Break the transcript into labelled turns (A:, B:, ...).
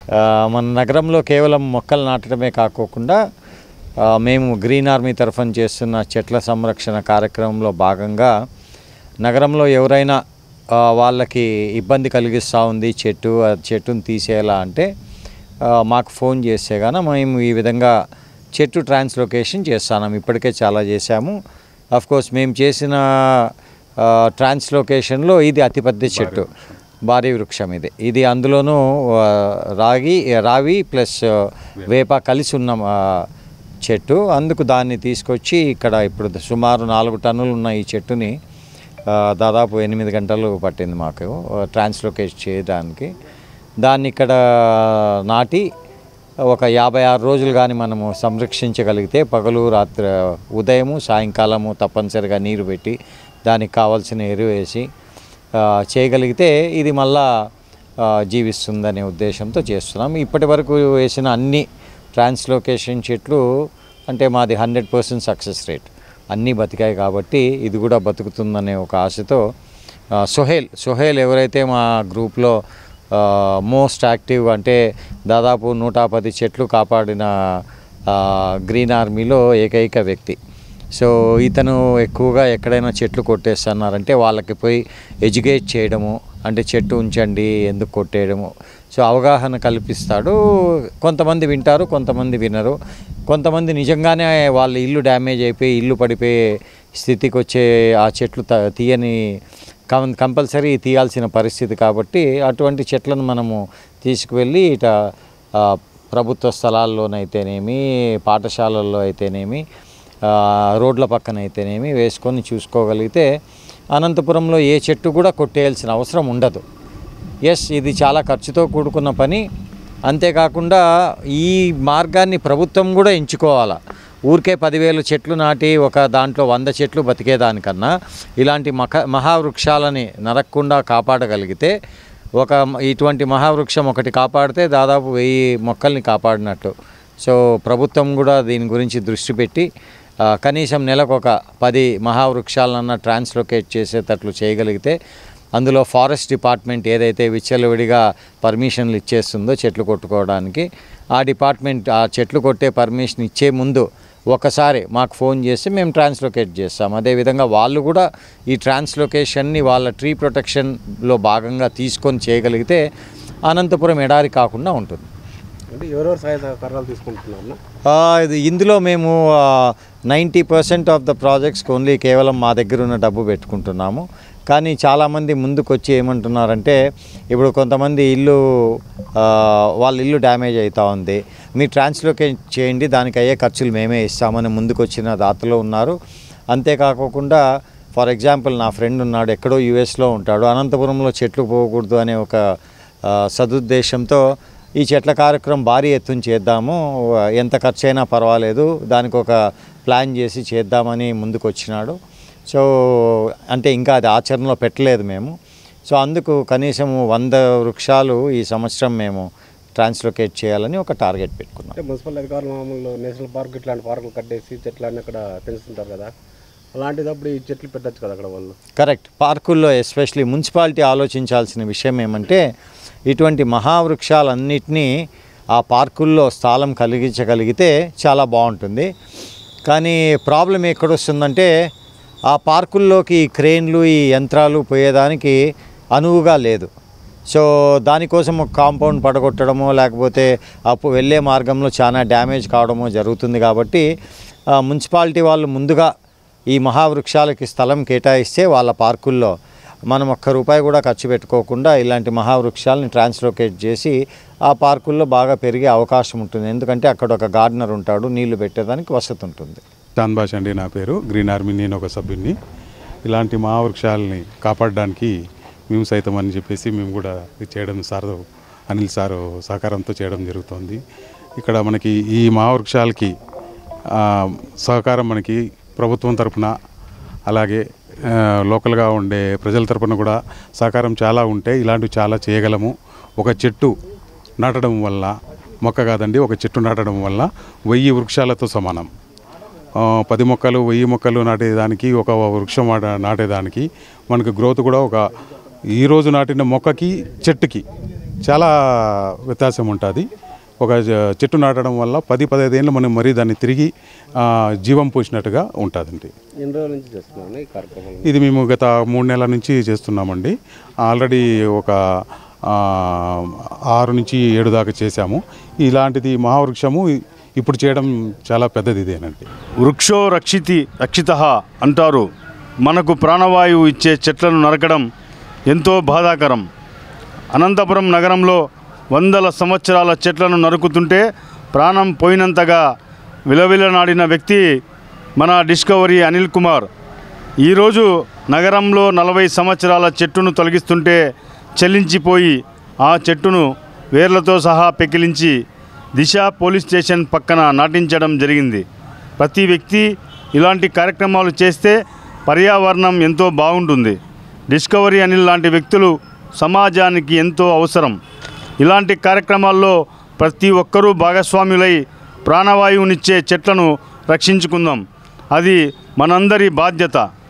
A: మన నగరంలో కేవలం మొక్కలు నాటడమే కాకోకుండా మేము గ్రీన్ ఆర్మీ తరఫున చేస్తున్న చెట్ల సంరక్షణ కార్యక్రమంలో భాగంగా నగరంలో ఎవరైనా వాళ్ళకి ఇబ్బంది కలిగిస్తూ ఉంది చెట్టును తీసేయాలా అంటే మాకు ఫోన్ చేస్తే గాన మేము ఈ విధంగా చెట్టు ట్రాన్స్లోకేషన్ చేస్తున్నాం. ఇప్పటికే చాలా చేశాము. కోర్స్ మేము చేసిన ట్రాన్స్లోకేషన్లో ఇది అతిపెద్ద చెట్టు, భారీ వృక్షం. ఇది అందులోనూ రావి ప్లస్ వేప కలిసి ఉన్న చెట్టు. అందుకు దాన్ని తీసుకొచ్చి ఇక్కడ ఇప్పుడు సుమారు 4 టన్నులు ఉన్న ఈ చెట్టుని దాదాపు 8 గంటలు పట్టింది మాకు ట్రాన్స్లోకేట్ చేయడానికి. దాన్ని ఇక్కడ నాటి ఒక 56 రోజులు కానీ మనము సంరక్షించగలిగితే పగలు రాత్రి ఉదయము సాయంకాలము తప్పనిసరిగా నీరు పెట్టి దానికి కావాల్సిన ఎరువు వేసి చేయగలిగితే ఇది మళ్ళా జీవిస్తుందనే ఉద్దేశంతో చేస్తున్నాం. ఇప్పటి వరకు వేసిన అన్ని ట్రాన్స్లోకేషన్ చెట్లు అంటే మాది 100% సక్సెస్ రేట్, అన్నీ బతికాయి. కాబట్టి ఇది కూడా బతుకుతుందనే ఒక ఆశతో సోహెల్ ఎవరైతే మా గ్రూప్లో మోస్ట్ యాక్టివ్ అంటే దాదాపు 110 చెట్లు కాపాడిన గ్రీన్ ఆర్మీలో ఏకైక వ్యక్తి. సో ఇతను ఎక్కువగా ఎక్కడైనా చెట్లు కొట్టేస్తున్నారంటే వాళ్ళకి పోయి ఎడ్యుకేట్ చేయడము, అంటే చెట్టు ఉంచండి ఎందుకు కొట్టేయడము, సో అవగాహన కల్పిస్తాడు. కొంతమంది వింటారు, కొంతమంది వినరు. కొంతమంది నిజంగానే వాళ్ళ ఇల్లు డ్యామేజ్ అయిపోయి ఇల్లు పడిపోయే స్థితికి వచ్చే ఆ చెట్లు కంపల్సరీ తీయాల్సిన పరిస్థితి. కాబట్టి అటువంటి చెట్లను మనము తీసుకువెళ్ళి ఇట ప్రభుత్వ స్థలాల్లోనైతేనేమి, పాఠశాలల్లో అయితేనేమి, రోడ్ల పక్కన అయితేనేమి వేసుకొని చూసుకోగలిగితే అనంతపురంలో ఏ చెట్టు కూడా కొట్టేయాల్సిన అవసరం ఉండదు. ఇది చాలా ఖర్చుతో కూడుకున్న పని. అంతేకాకుండా ఈ మార్గాన్ని ప్రభుత్వం కూడా ఎంచుకోవాలా. ఊరికే 10,000 చెట్లు నాటి ఒక దాంట్లో 100 చెట్లు బతికేదానికన్నా ఇలాంటి మహావృక్షాలని నరక్కుండా కాపాడగలిగితే ఇటువంటి మహావృక్షం ఒకటి కాపాడితే దాదాపు 1000 మొక్కల్ని కాపాడినట్టు. సో ప్రభుత్వం కూడా దీని గురించి దృష్టి పెట్టి కనీసం నెలకు ఒక 10 మహావృక్షాలన్నా ట్రాన్స్లోకేట్ చేసేటట్లు చేయగలిగితే అందులో ఫారెస్ట్ డిపార్ట్మెంట్ ఏదైతే విచ్చలవిడిగా పర్మిషన్లు ఇచ్చేస్తుందో చెట్లు కొట్టుకోవడానికి, ఆ డిపార్ట్మెంట్ ఆ చెట్లు కొట్టే పర్మిషన్ ఇచ్చే ముందు ఒకసారి మాకు ఫోన్ చేసి మేము ట్రాన్స్లోకేట్ చేస్తాం. అదేవిధంగా వాళ్ళు కూడా ఈ ట్రాన్స్లోకేషన్ని వాళ్ళ ట్రీ ప్రొటెక్షన్లో భాగంగా తీసుకొని చేయగలిగితే అనంతపురం ఎడారి కాకుండా ఉంటుంది.
B: అంటే ఎవరెవరు సహాయ సహకారాలు తీసుకుంటున్నారు?
A: ఇందులో మేము 90% ఆఫ్ ద ప్రాజెక్ట్స్కి ఓన్లీ కేవలం మా దగ్గర ఉన్న డబ్బు పెట్టుకుంటున్నాము. కానీ చాలామంది ముందుకు వచ్చి ఏమంటున్నారంటే ఇప్పుడు కొంతమంది వాళ్ళ ఇల్లు డ్యామేజ్ అవుతూ ఉంది, మీరు ట్రాన్స్లోకేట్ చేయండి, దానికి అయ్యే ఖర్చులు మేమే ఇస్తామని ముందుకు వచ్చిన దాతలు ఉన్నారు. అంతేకాకుండా ఫర్ ఎగ్జాంపుల్ నా ఫ్రెండ్ ఉన్నాడు, ఎక్కడో యుఎస్లో ఉంటాడు, అనంతపురంలో చెట్లు పోకూడదు అనే ఒక సదుద్దేశంతో ఈ చెట్ల కార్యక్రమం భారీ ఎత్తున చేద్దాము, ఎంత ఖర్చు అయినా పర్వాలేదు, దానికి ఒక ప్లాన్ చేసి చేద్దామని ముందుకు వచ్చినాడు. సో అంటే ఇంకా అది ఆచరణలో పెట్టలేదు మేము. సో అందుకు కనీసం 100 వృక్షాలు ఈ సంవత్సరం మేము ట్రాన్స్లోకేట్ చేయాలని ఒక టార్గెట్ పెట్టుకున్నాం.
B: మున్సిపల్ అధికారులు మామూలు నేషనల్ పార్క్ ఇట్లాంటి పార్కులు కట్టేసి చెట్లన్నీ అక్కడ పెంచుతుంటారు కదా, అలాంటిదప్పుడు ఈ చెట్లు పెట్టచ్చు కదా అక్కడ వాళ్ళు?
A: కరెక్ట్. పార్కుల్లో ఎస్పెషలీ మున్సిపాలిటీ ఆలోచించాల్సిన విషయం ఏమంటే ఇటువంటి మహావృక్షాలన్నింటినీ ఆ పార్కుల్లో స్థలం కలిగించగలిగితే చాలా బాగుంటుంది. కానీ ప్రాబ్లం ఎక్కడొస్తుందంటే ఆ పార్కుల్లోకి ఈ క్రేన్లు ఈ యంత్రాలు పోయేదానికి అనువుగా లేదు. సో దానికోసం ఒక కాంపౌండ్ పడగొట్టడమో లేకపోతే వెళ్ళే మార్గంలో చాలా డ్యామేజ్ కావడమో జరుగుతుంది. కాబట్టి మున్సిపాలిటీ వాళ్ళు ముందుగా ఈ మహావృక్షాలకి స్థలం కేటాయిస్తే వాళ్ళ పార్కుల్లో మనం ₹1 కూడా ఖర్చు పెట్టుకోకుండా ఇలాంటి మహావృక్షాలని ట్రాన్స్లోకేట్ చేసి ఆ పార్కుల్లో బాగా పెరిగే అవకాశం ఉంటుంది. ఎందుకంటే అక్కడ ఒక గార్డెనర్ ఉంటాడు, నీళ్లు పెట్టేదానికి వసతి ఉంటుంది.
C: చాంద్ భాష అండి నా పేరు. గ్రీన్ ఆర్మీ నేను ఒక సభ్యుని. ఇలాంటి మహావృక్షాలని కాపాడడానికి మేము సైతం అని చెప్పేసి మేము కూడా చేయడం అనిల్ సారు సహకారంతో చేయడం జరుగుతుంది. ఇక్కడ మనకి ఈ మహావృక్షాలకి సహకారం మనకి ప్రభుత్వం తరపున అలాగే లోకల్గా ఉండే ప్రజల తరపున కూడా సహకారం చాలా ఉంటే ఇలాంటివి చాలా చేయగలము. ఒక చెట్టు నాటడం వల్ల మొక్క కాదండి, ఒక చెట్టు నాటడం వల్ల 1000 వృక్షాలతో సమానం. 10 మొక్కలు 1000 మొక్కలు నాటేదానికి ఒక వృక్షం నాటేదానికి మనకు గ్రోత్ కూడా ఈరోజు నాటిన మొక్కకి చెట్టుకి చాలా వ్యత్యాసం ఉంటుంది. ఒక చెట్టు నాటడం వల్ల 10-15 ఏళ్ళు మనం మరీ దాన్ని తిరిగి జీవం పోసినట్టుగా ఉంటుందండి.
B: ఎన్ని రోజుల నుంచి చేస్తున్నాను ఈ కార్యక్రమం?
C: ఇది మేము గత 3 నెలల నుంచి చేస్తున్నామండి. ఆల్రెడీ ఒక 6 నుంచి 7 దాకా చేశాము. ఇలాంటిది మహావృక్షము ఇప్పుడు చేయడం చాలా పెద్దది ఇదేనండి.
D: వృక్షో రక్షితః అంటారు. మనకు ప్రాణవాయువు ఇచ్చే చెట్లను నరకడం ఎంతో బాధాకరం. అనంతపురం నగరంలో వందల సంవత్సరాల చెట్లను నరుకుతుంటే ప్రాణం పోయినంతగా విలవిలనాడిన వ్యక్తి మన డిస్కవరీ అనిల్ కుమార్. ఈరోజు నగరంలో 40 సంవత్సరాల చెట్టును తొలగిస్తుంటే చెల్లించిపోయి ఆ చెట్టును వేర్లతో సహా పెకిలించి దిశ పోలీస్ స్టేషన్ పక్కన నాటించడం జరిగింది. ప్రతి వ్యక్తి ఇలాంటి కార్యక్రమాలు చేస్తే పర్యావరణం ఎంతో బాగుంటుంది. డిస్కవరీ అనిల్ లాంటి వ్యక్తులు సమాజానికి ఎంతో అవసరం. ఇలాంటి కార్యక్రమాల్లో ప్రతి ఒక్కరూ భాగస్వాములై ప్రాణవాయువునిచ్చే చెట్లను రక్షించుకుందాం. అది మనందరి బాధ్యత.